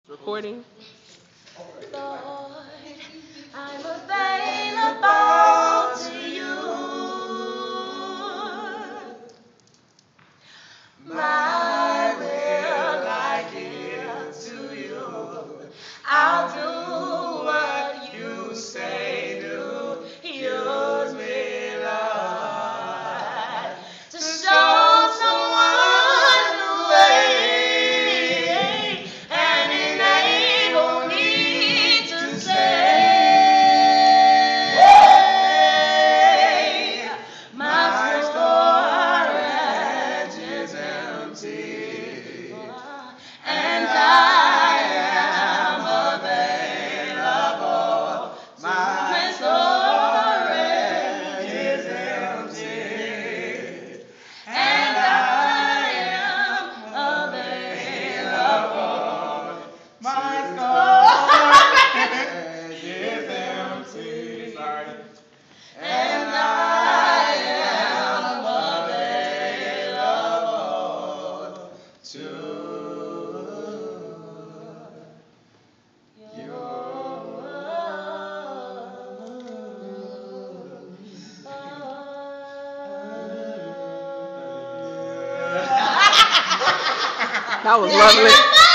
Recording. Lord, I'm available to you. My will I give to you. I'll do what you say do. Use me, Lord, to show someone the way and enable me to say, my storage is empty, and I am available. My storage is empty, and I am available. My storage is empty. Sorry. And I am available to you. That was lovely.